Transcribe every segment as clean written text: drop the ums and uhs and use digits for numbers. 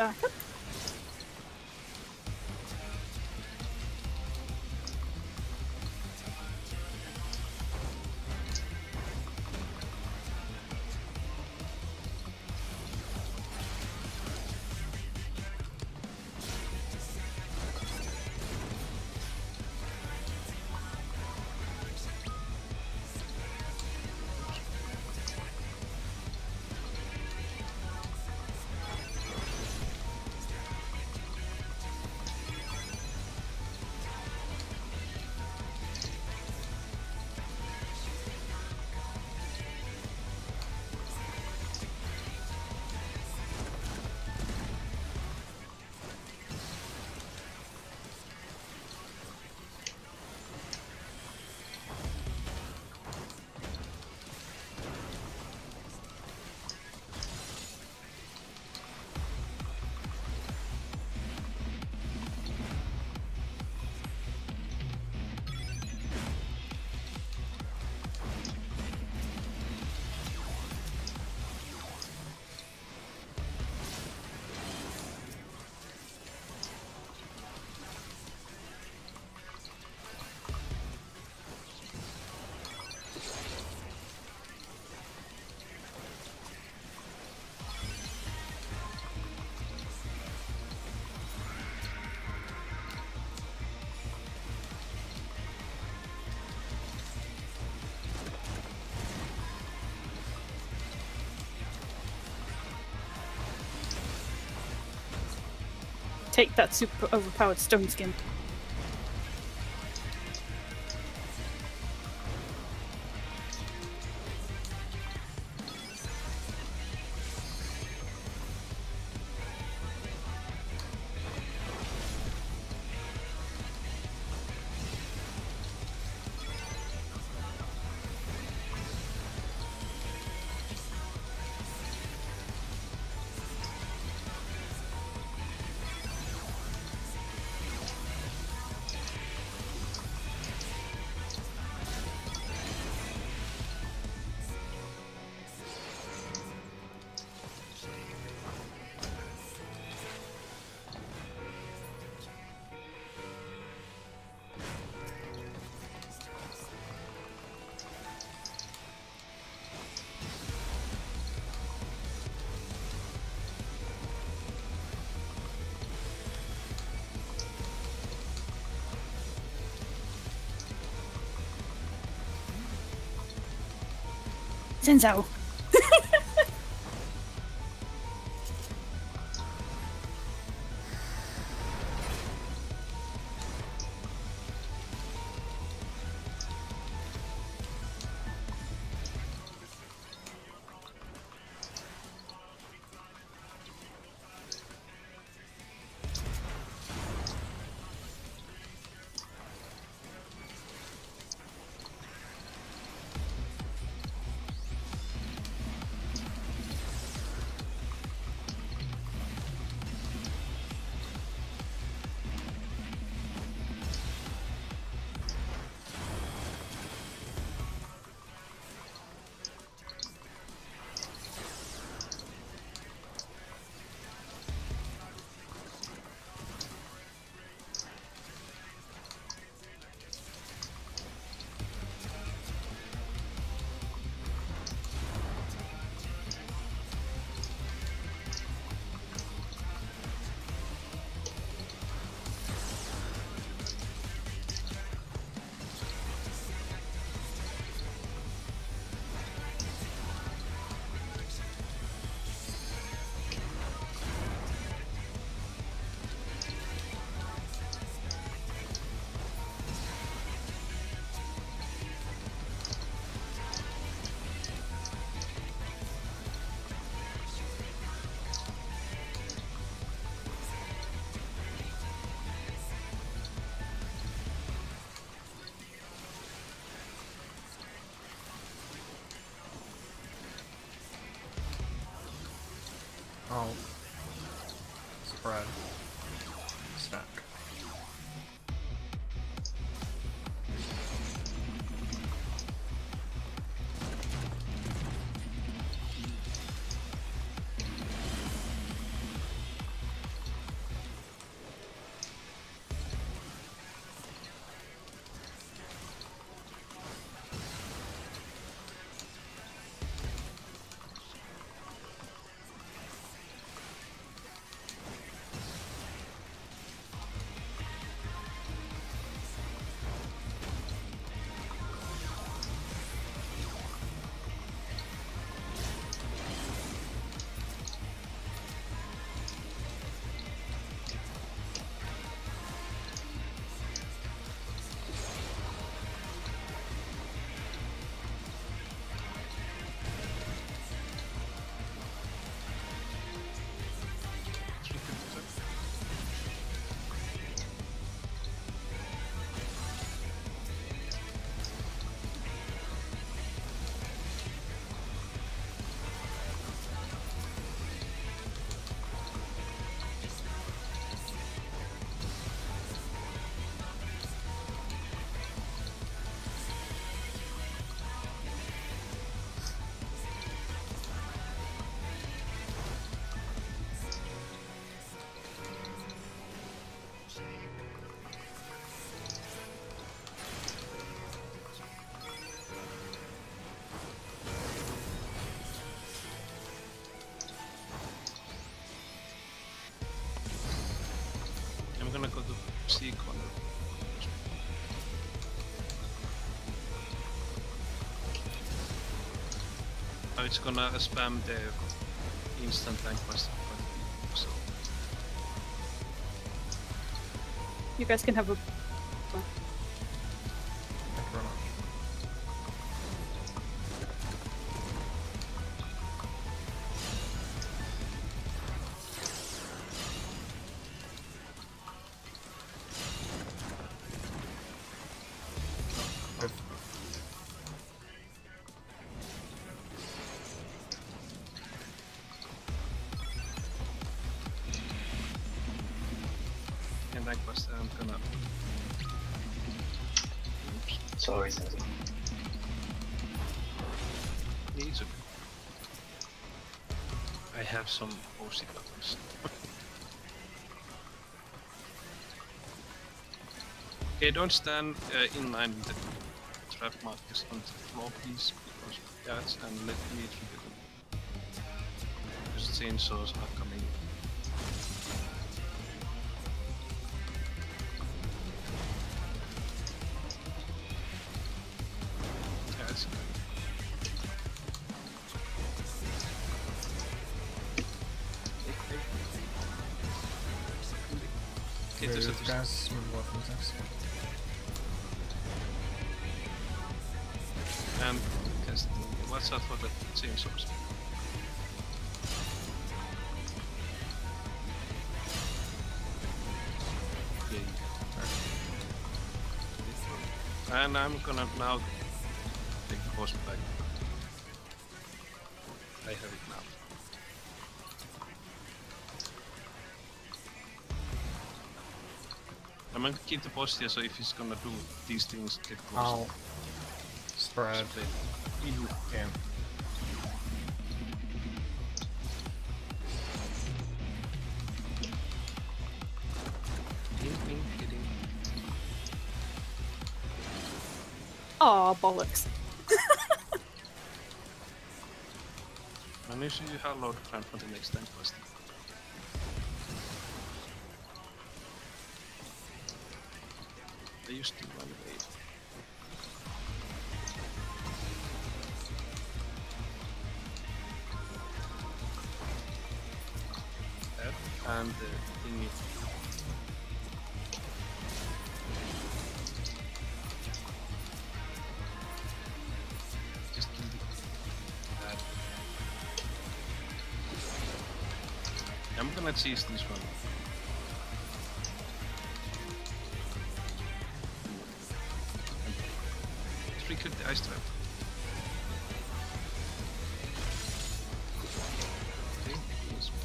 back up. Take that super overpowered stone skin. Senzo! Now it's gonna spam the instant tank quest. So You guys can have a. Thank you very much. Good. in tank quest, I'm gonna. Oops. Sorry, Senzo. It's okay. I have some OC buttons. Okay, don't stand in line with the trap markers on the floor, please, because that's and let me trigger them. Because chainsaws are coming. That's okay, there's a Guys, move away from this. and cast. Watch out for the chainsaws. Yeah. And I'm gonna now take the horse back. I have it now. I'm gonna keep the boss here, so if he's gonna do these things, get close. I'll spread You in. hitting. Aw, bollocks. I'm gonna show you how low to plan for the next tank quest. I used to run away. That and the thingy. Just kill that. I'm gonna cheese this one. Triggered the ice trap. Okay, this one.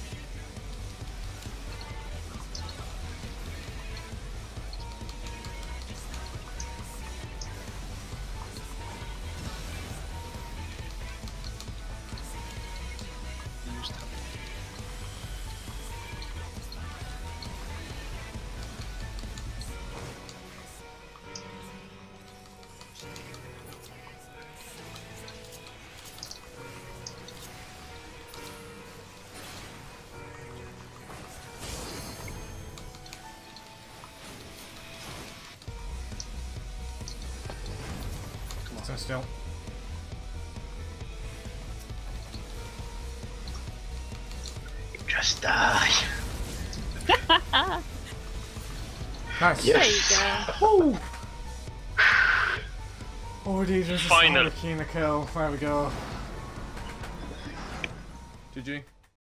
Use that. So still. Just die. Nice. Yeah. There you go. Oh! Oh, Jesus. Final. Keen to kill. There we go. GG.